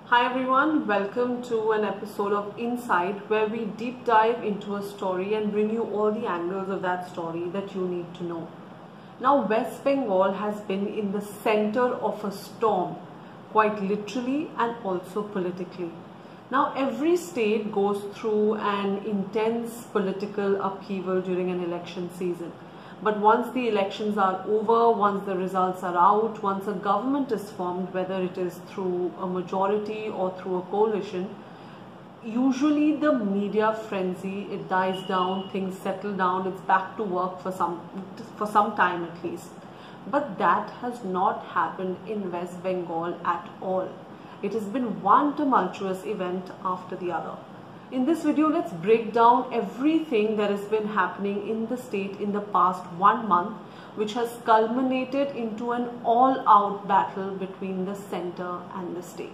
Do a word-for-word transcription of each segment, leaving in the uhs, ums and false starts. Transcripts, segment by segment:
Hi everyone, welcome to an episode of Inside where we deep dive into a story and bring you all the angles of that story that you need to know. Now West Bengal has been in the center of a storm, quite literally and also politically. Now every state goes through an intense political upheaval during an election season. But once the elections are over, once the results are out, once a government is formed, whether it is through a majority or through a coalition, usually the media frenzy, it dies down, things settle down, it's back to work for some, for some time at least. But that has not happened in West Bengal at all. It has been one tumultuous event after the other. In this video, let's break down everything that has been happening in the state in the past one month, which has culminated into an all-out battle between the center and the state.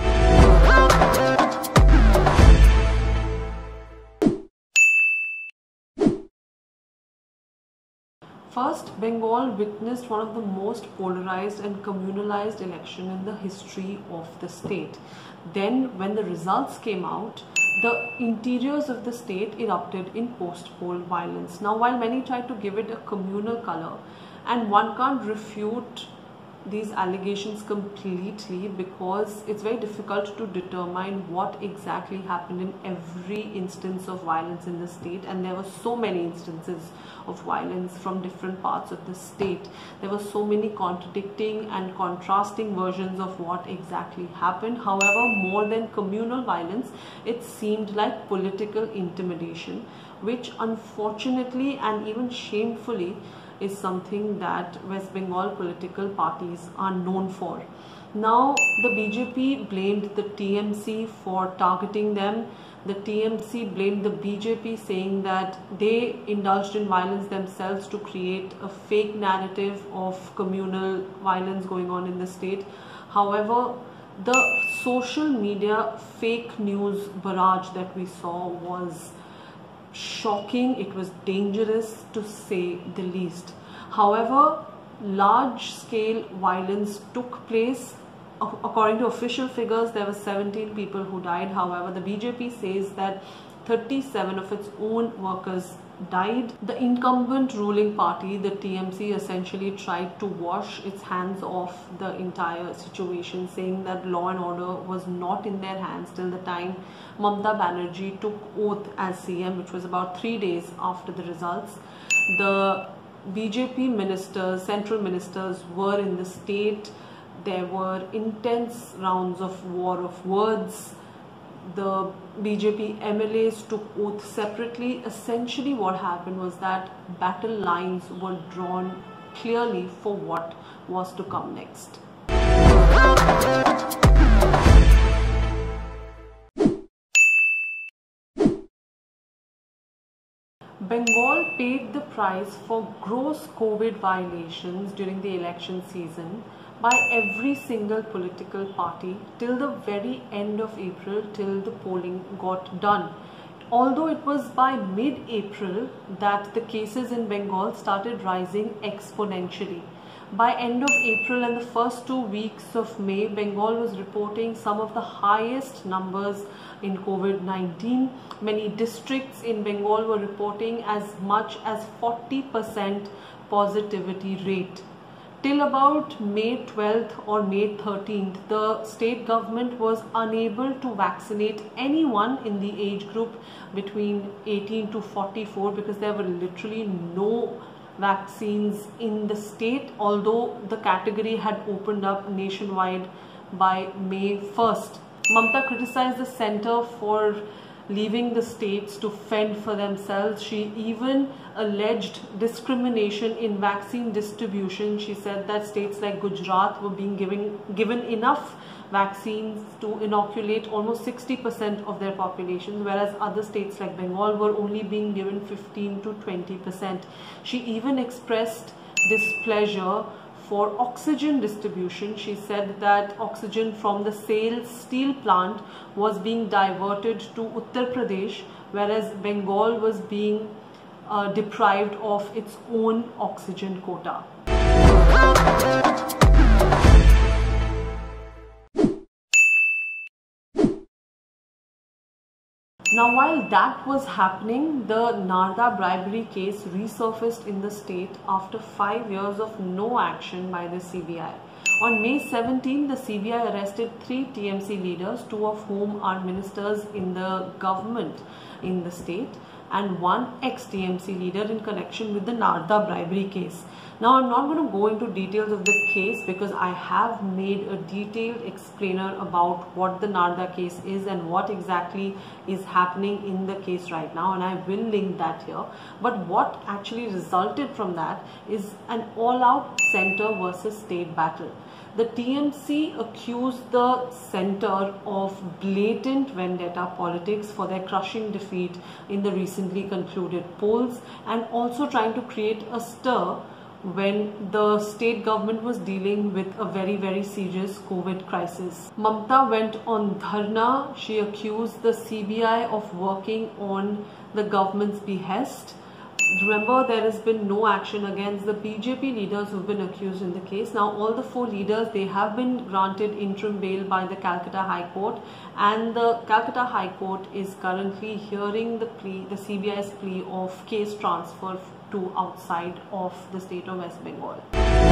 First, Bengal witnessed one of the most polarized and communalized elections in the history of the state. Then, when the results came out, the interiors of the state erupted in post-poll violence. Now, while many tried to give it a communal color, and one can't refute these allegations completely because it's very difficult to determine what exactly happened in every instance of violence in the state, and there were so many instances of violence from different parts of the state. There were so many contradicting and contrasting versions of what exactly happened. However, more than communal violence, it seemed like political intimidation, which unfortunately and even shamefully is something that West Bengal political parties are known for. Now, the B J P blamed the T M C for targeting them. The T M C blamed the B J P, saying that they indulged in violence themselves to create a fake narrative of communal violence going on in the state. However, the social media fake news barrage that we saw was shocking. It was dangerous to say the least. However, large scale violence took place. According to official figures, there were seventeen people who died. However, the B J P says that thirty-seven of its own workers died. The incumbent ruling party, the T M C, essentially tried to wash its hands off the entire situation, saying that law and order was not in their hands till the time Mamata Banerjee took oath as C M, which was about three days after the results. The B J P ministers, central ministers, were in the state. There were intense rounds of war of words. The B J P M L As took oath separately. Essentially what happened was that battle lines were drawn clearly for what was to come next. Bengal paid the price for gross COVID violations during the election season by every single political party till the very end of April, till the polling got done. Although it was by mid-April that the cases in Bengal started rising exponentially. By end of April and the first two weeks of May, Bengal was reporting some of the highest numbers in COVID nineteen. Many districts in Bengal were reporting as much as forty percent positivity rate. Till about May twelfth or May thirteenth, the state government was unable to vaccinate anyone in the age group between eighteen to forty-four because there were literally no vaccines in the state, although the category had opened up nationwide by May first. Mamata criticized the center for leaving the states to fend for themselves. She even alleged discrimination in vaccine distribution. She said that states like Gujarat were being given, given enough vaccines to inoculate almost sixty percent of their population, whereas other states like Bengal were only being given fifteen to twenty percent. She even expressed displeasure for oxygen distribution. She said that oxygen from the SAIL steel plant was being diverted to Uttar Pradesh, whereas Bengal was being uh, deprived of its own oxygen quota. Now, while that was happening, the Narda bribery case resurfaced in the state after five years of no action by the C B I. On May seventeenth, the C B I arrested three T M C leaders, two of whom are ministers in the government in the state, and one ex-T M C leader in connection with the Narda bribery case. Now, I'm not going to go into details of the case because I have made a detailed explainer about what the Narda case is and what exactly is happening in the case right now, and I will link that here. But what actually resulted from that is an all-out center versus state battle. The T M C accused the center of blatant vendetta politics for their crushing defeat in the recently concluded polls, and also trying to create a stir when the state government was dealing with a very very serious COVID crisis. Mamta went on dharna. She accused the C B I of working on the government's behest. Remember, there has been no action against the B J P leaders who've been accused in the case. Now, all the four leaders, they have been granted interim bail by the Calcutta High Court, and the Calcutta High Court is currently hearing the plea, the C B I's plea of case transfer to outside of the state of West Bengal.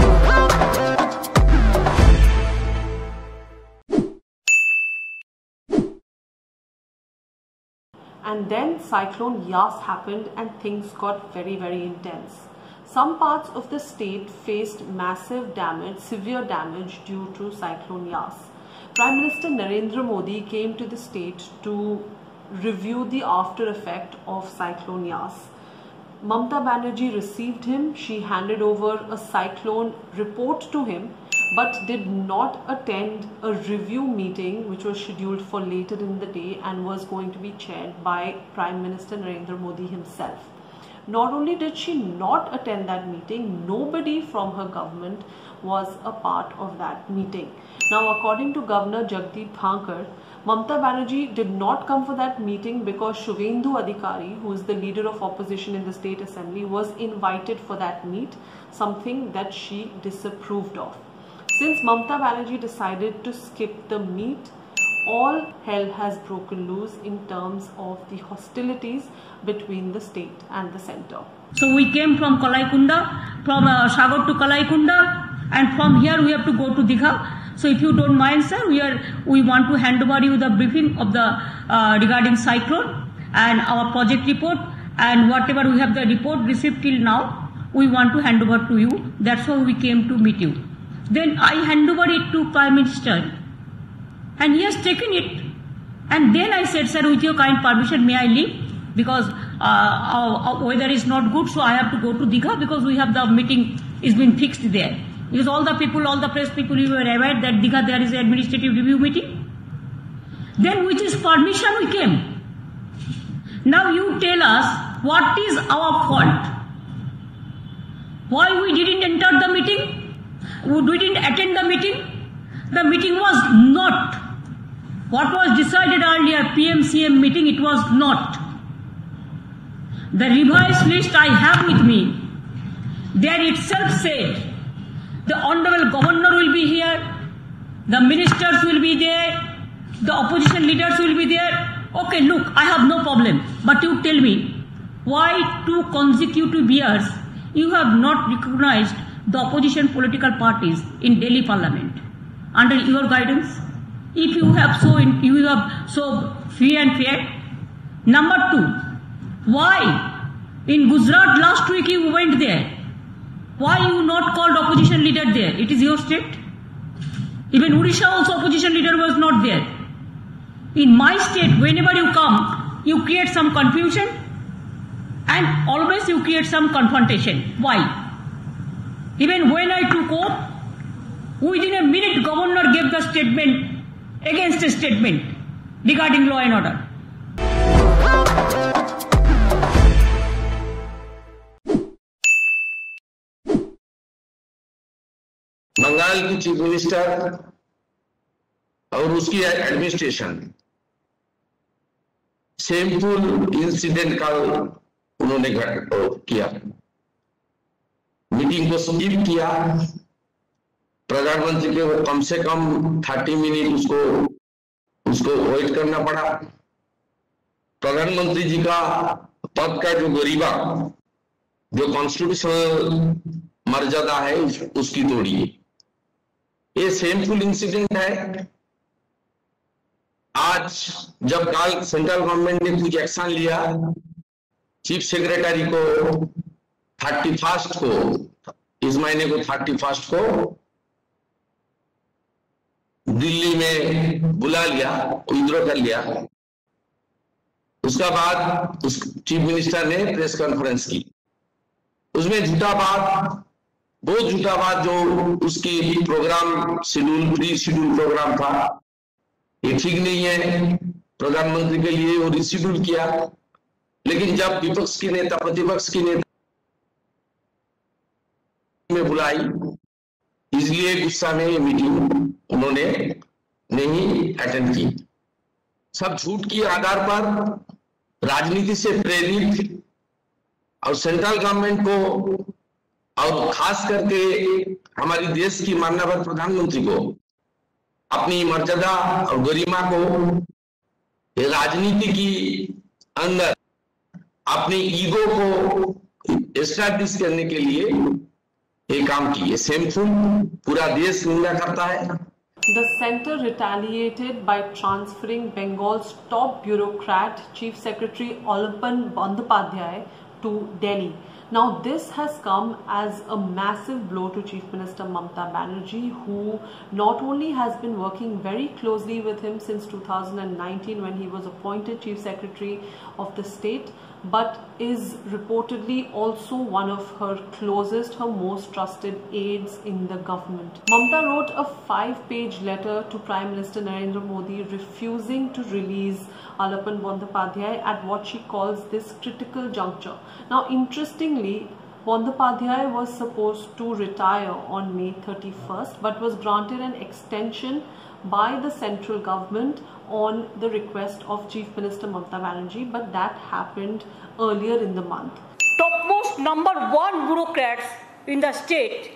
And then Cyclone Yas happened and things got very very intense. Some parts of the state faced massive damage, severe damage due to Cyclone Yas. Prime Minister Narendra Modi came to the state to review the after effect of Cyclone Yas. Mamta Banerjee received him. She handed over a cyclone report to him, but did not attend a review meeting which was scheduled for later in the day and was going to be chaired by Prime Minister Narendra Modi himself. Not only did she not attend that meeting, nobody from her government was a part of that meeting. Now, according to Governor Jagdeep Dhankar, Mamta Banerjee did not come for that meeting because Shubhendu Adhikari, who is the leader of opposition in the State Assembly, was invited for that meet, something that she disapproved of. Since Mamta Banerjee decided to skip the meet, all hell has broken loose in terms of the hostilities between the state and the centre. So we came from Kalaikunda, from uh, Sagar to Kalaikunda, and from here we have to go to Digha. So if you don't mind, sir, we are we want to hand over you the briefing of the uh, regarding cyclone and our project report, and whatever we have the report received till now, we want to hand over to you. That's why we came to meet you. Then I hand over it to Prime Minister, and he has taken it. And then I said, sir, with your kind permission, may I leave? Because uh, our, our weather is not good, so I have to go to Digha because we have the meeting is been fixed there. Because all the people, all the press people, you were aware that Digha there is an administrative review meeting. Then with his permission we came. Now you tell us what is our fault? Why we didn't enter the meeting? We didn't attend the meeting? The meeting was not what was decided earlier, P M C M meeting, it was not. The revised list I have with me, there itself said, the Honorable Governor will be here, the ministers will be there, the opposition leaders will be there. Okay, look, I have no problem. But you tell me, why two consecutive years you have not recognized the opposition political parties in Delhi Parliament under your guidance? If you have so, in, you have so free and fair. Number two, why in Gujarat last week you went there? Why you not called opposition leader there? It is your state. Even Odisha also opposition leader was not there. In my state, whenever you come, you create some confusion and always you create some confrontation. Why? Even when I took oath, within a minute governor gave the statement against a statement regarding law and order. Bengal की chief minister और उसकी administration shameful incident का उन्होंने किया, meeting को skip किया। प्रधानमंत्री के कम से कम थर्टी मिनट उसको उसको वेट करना पड़ा। प्रधानमंत्री जी का पद का जो गरिमा, जो कॉन्स्टिट्यूशनल मर्यादा है, उस, उसकी तोड़ी है। ये शेमफुल इंसिडेंट है। आज जब काल सेंट्रल गवर्नमेंट ने कुछ एक्शन लिया, चीफ सेक्रेटरी को थर्टी फर्स्ट को, इस महीने को थर्टी फर्स्ट को दिल्ली में बुला लिया, विड्रॉ कर लिया। उसका बाद उस चीफ मिनिस्टर ने प्रेस कॉन्फ्रेंस की, उसमें झूठा बात, बहुत झूठा बात, जो उसकी programme schedule, pre schedule programme था, ये ठीक नहीं है। प्रधानमंत्री के लिए वो रिशेड्यूल किया, लेकिन जब विपक्ष की नेता, प्रतिपक्ष की नेता में बुलाई, इसलिए गुस्सा में ये मीटिंग उन्होंने नहीं अटेंड की। सब झूठ के आधार पर, राजनीति से प्रेरित, और सेंट्रल गवर्नमेंट को और खास करके हमारी देश की माननीय प्रधानमंत्री को अपनी मर्यादा और गरिमा को राजनीति की अंदर अपनी ईगो को एस्टैब्लिश करने के लिए ये काम किए। शेमफुल, पूरा देश निंदा करता है। The centre retaliated by transferring Bengal's top bureaucrat, Chief Secretary Olapan Bandyopadhyay, to Delhi. Now this has come as a massive blow to Chief Minister Mamata Banerjee, who not only has been working very closely with him since two thousand nineteen when he was appointed Chief Secretary of the state, but is reportedly also one of her closest, her most trusted aides in the government. Mamata wrote a five-page letter to Prime Minister Narendra Modi refusing to release Olapan Bandyopadhyay at what she calls this critical juncture. Now, interestingly, Bandyopadhyay was supposed to retire on May thirty-first, but was granted an extension by the central government on the request of Chief Minister Mamata Banerjee, but that happened earlier in the month. Topmost number one bureaucrats in the state,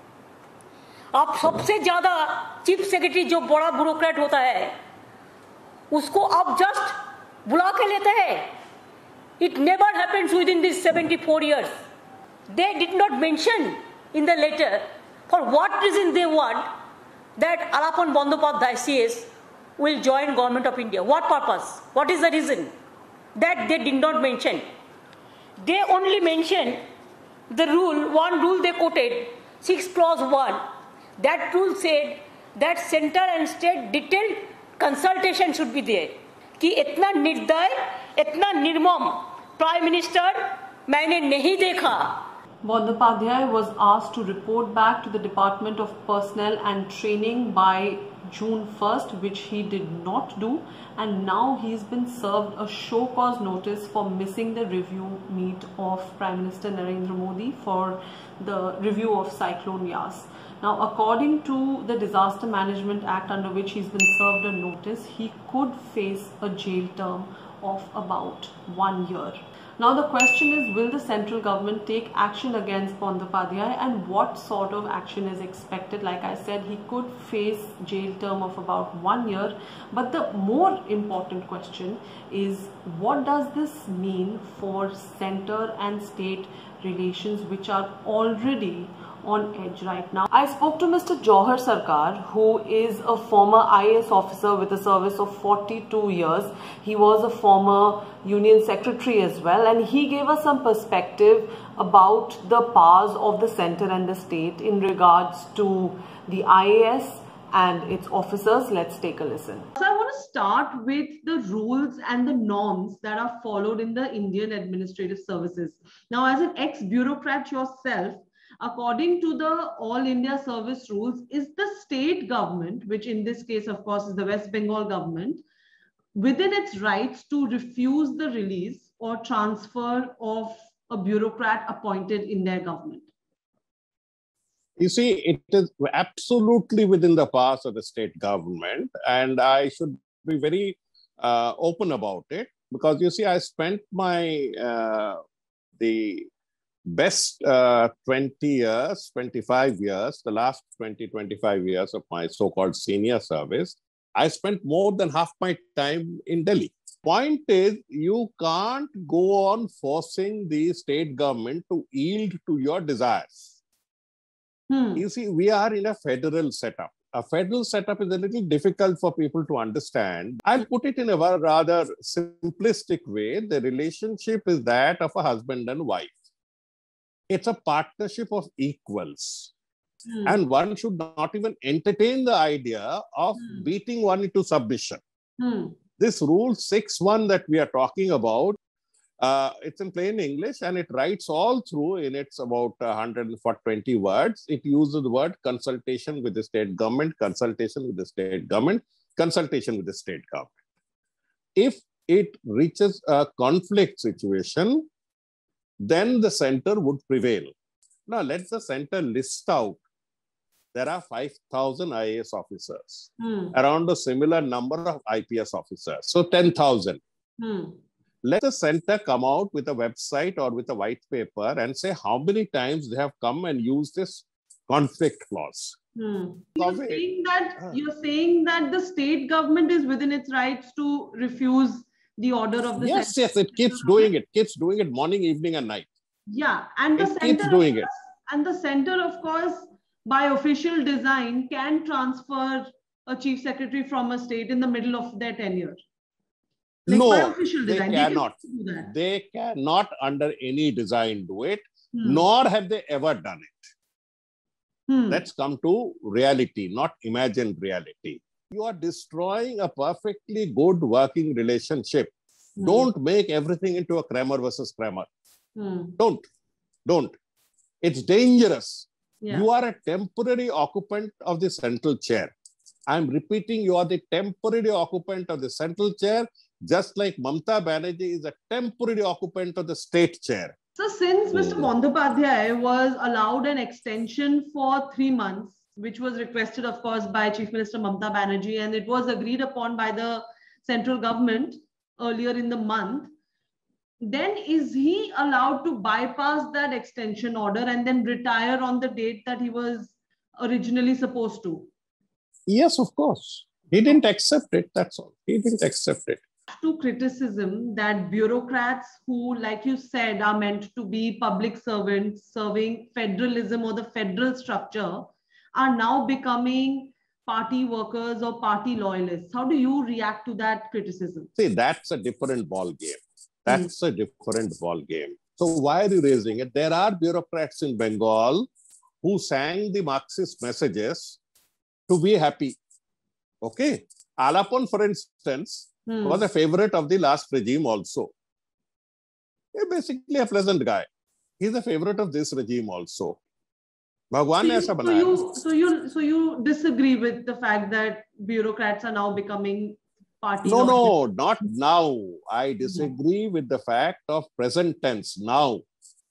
आप सबसे ज्यादा chief secretary जो बड़ा bureaucrat होता है उसको आप just बुला के लेते हैं. It never happens within these seventy-four years. They did not mention in the letter for what reason they want that Olapan Bandyopadhyay C S will join Government of India. What purpose? What is the reason? That they did not mention. They only mentioned the rule, one rule they quoted, six clause one. That rule said that center and state detailed consultation should be there. कि इतना निर्दय, इतना निर्मम prime minister मैंने नहीं देखा. Bandyopadhyay was asked to report back to the Department of Personnel and Training by June first, which he did not do, and now he's been served a show cause notice for missing the review meet of Prime Minister Narendra Modi for the review of Cyclone Yas. Now, according to the Disaster Management Act, under which he's been served a notice, he could face a jail term of about one year. Now the question is, will the central government take action against Bandyopadhyay, and what sort of action is expected? Like I said, he could face jail term of about one year. But the more important question is, what does this mean for center and state relations, which are already on edge right now? I spoke to Mister Jauhar Sarkar, who is a former I A S officer with a service of forty-two years. He was a former union secretary as well, and he gave us some perspective about the powers of the center and the state in regards to the I A S and its officers. Let's take a listen. So I want to start with the rules and the norms that are followed in the Indian administrative services. Now, as an ex-bureaucrat yourself, according to the All India Service Rules, is the state government, which in this case, of course, is the West Bengal government, within its rights to refuse the release or transfer of a bureaucrat appointed in their government? You see, it is absolutely within the powers of the state government, and I should be very uh, open about it, because you see, I spent my uh, the best uh, twenty years, twenty-five years, the last twenty, twenty-five years of my so-called senior service I spent more than half my time in Delhi. Point is, you can't go on forcing the state government to yield to your desires. Hmm. You see, we are in a federal setup. A federal setup is a little difficult for people to understand. I'll put it in a rather simplistic way. The relationship is that of a husband and wife. It's a partnership of equals. Hmm. And one should not even entertain the idea of hmm. beating one into submission. Hmm. This rule six one that we are talking about, uh, it's in plain English and it writes all through in its about one hundred twenty words. It uses the word consultation with the state government, consultation with the state government, consultation with the state government. If it reaches a conflict situation, then the center would prevail. Now, let the center list out. There are five thousand I A S officers, hmm. around a similar number of I P S officers, so ten thousand. Hmm. Let the center come out with a website or with a white paper and say how many times they have come and used this conflict clause. Hmm. You're saying that, uh, you're saying that the state government is within its rights to refuse the order of the yes, center. Yes, it keeps doing it, keeps doing it morning, evening and night. Yeah, and the it center keeps doing course, it. And the center, of course, by official design, can transfer a chief secretary from a state in the middle of their tenure. Like no, by official they design, cannot. They, can do that. They cannot under any design do it, hmm. nor have they ever done it. Hmm. Let's come to reality, not imagined reality. You are destroying a perfectly good working relationship. Hmm. Don't make everything into a Kramer versus Kramer. Hmm. Don't. Don't. It's dangerous. Yeah. You are a temporary occupant of the central chair. I'm repeating, you are the temporary occupant of the central chair, just like Mamata Banerjee is a temporary occupant of the state chair. So since Mister Bandyopadhyay was allowed an extension for three months, which was requested, of course, by Chief Minister Mamata Banerjee, and it was agreed upon by the central government earlier in the month, then is he allowed to bypass that extension order and then retire on the date that he was originally supposed to? Yes, of course. He didn't accept it, that's all. He didn't accept it. To criticism that bureaucrats who, like you said, are meant to be public servants serving federalism or the federal structure are now becoming party workers or party loyalists. How do you react to that criticism? See, that's a different ball game. That's a different ball game. So why are you raising it? There are bureaucrats in Bengal who sang the Marxist messages to be happy. Okay. Alapon, for instance, hmm. was a favorite of the last regime also. He's basically a pleasant guy. He's a favorite of this regime also. Bhagwan so, you, so, you, so, you, so you disagree with the fact that bureaucrats are now becoming party? No, no, not now. I disagree with the fact of present tense, now.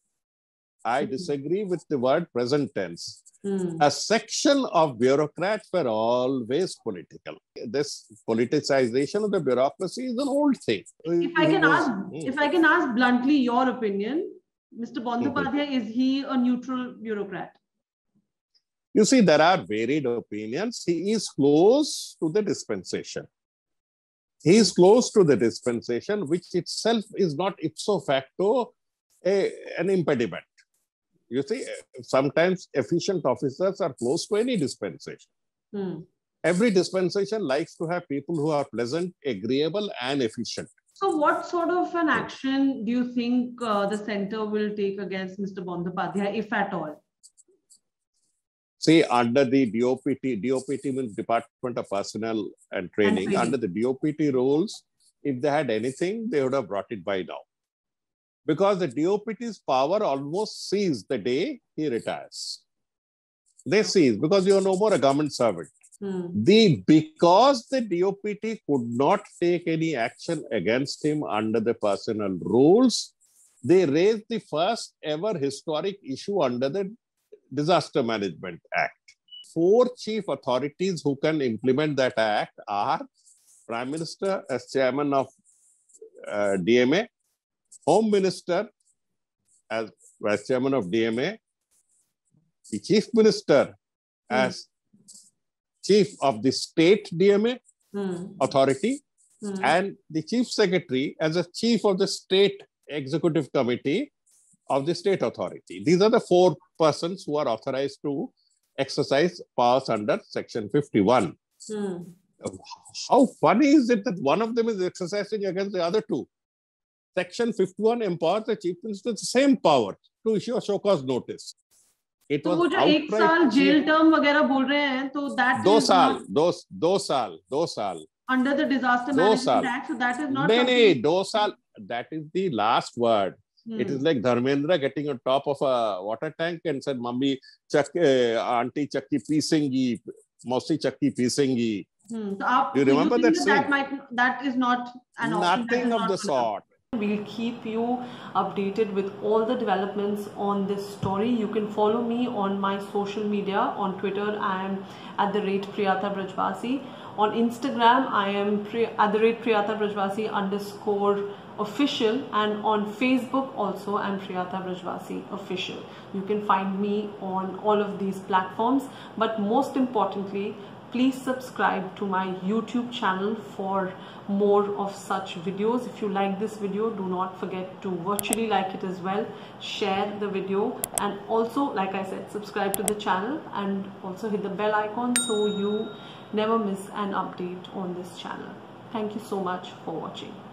I disagree with the word present tense. Hmm. A section of bureaucrats were always political. This politicization of the bureaucracy is an old thing. If I can ask, if I can ask bluntly your opinion, Mister Bandyopadhyay, mm-hmm. is he a neutral bureaucrat? You see, there are varied opinions. He is close to the dispensation. He is close to the dispensation, which itself is not ipso facto a, an impediment. You see, sometimes efficient officers are close to any dispensation. Hmm. Every dispensation likes to have people who are pleasant, agreeable, and efficient. So what sort of an action do you think uh, the center will take against Mister Bandyopadhyay, if at all? See, under the D O P T, D O P T means Department of Personnel and Training, and training. Under the D O P T rules, if they had anything, they would have brought it by now. Because the D O P T's power almost ceases the day he retires. They cease because you are no more a government servant. Hmm. The, because the D O P T could not take any action against him under the personnel rules, they raised the first ever historic issue under the Disaster Management Act. Four chief authorities who can implement that act are Prime Minister as chairman of uh, D M A, Home Minister as vice chairman of D M A, the Chief Minister as mm. chief of the state D M A, Hmm. authority, Hmm. and the chief secretary as a chief of the state executive committee of the state authority. These are the four persons who are authorized to exercise powers under section fifty-one. Hmm. How funny is it that one of them is exercising against the other two? Section fifty-one empowers the chief minister the same power to issue a show cause notice. It तो was वो जो एक साल jail term वगैरह बोल रहे हैं, तो that दो is साल, not दो दो साल, दो साल under the Disaster दो Management साल. Act, so that is not नहीं something. नहीं, दो साल. That is the last word. Hmm. It is like Dharmendra getting on top of a water tank and said, "Mummy, chak, uh, auntie chakki pisengi, mausi chakki pisengi." Hmm. So, आप, do you so remember you that that, scene? that might that is not an option. Nothing of not the sort. We'll keep you updated with all the developments on this story. You can follow me on my social media. On Twitter, I am at the rate Priyatha Brajwasi. On Instagram, I am at the rate Priyatha Brajwasi underscore official. And on Facebook also, I'm Priyatha Brajwasi official. You can find me on all of these platforms. But most importantly, please subscribe to my YouTube channel for more of such videos. If you like this video, do not forget to virtually like it as well, share the video, and also, like I said, subscribe to the channel and also hit the bell icon so you never miss an update on this channel. Thank you so much for watching.